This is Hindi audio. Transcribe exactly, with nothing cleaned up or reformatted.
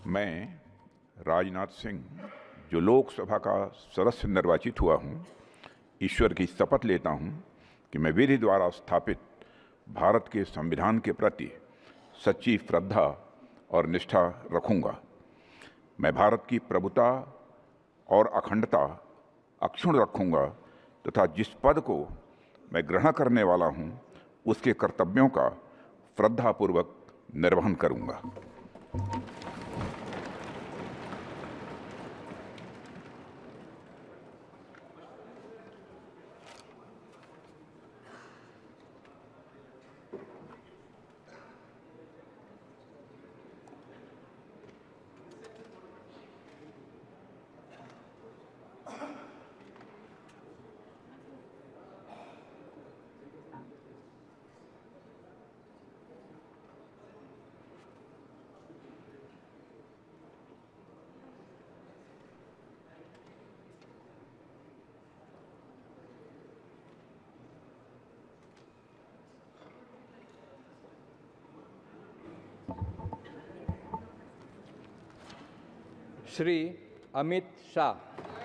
मैं राजनाथ सिंह, जो लोकसभा का सदस्य निर्वाचित हुआ हूँ, ईश्वर की शपथ लेता हूँ कि मैं विधि द्वारा स्थापित भारत के संविधान के प्रति सच्ची श्रद्धा और निष्ठा रखूँगा। मैं भारत की प्रभुता और अखंडता अक्षुण्ण रखूँगा तथा जिस पद को मैं ग्रहण करने वाला हूँ उसके कर्तव्यों का श्रद्धापूर्वक निर्वहन करूँगा। श्री अमित शाह।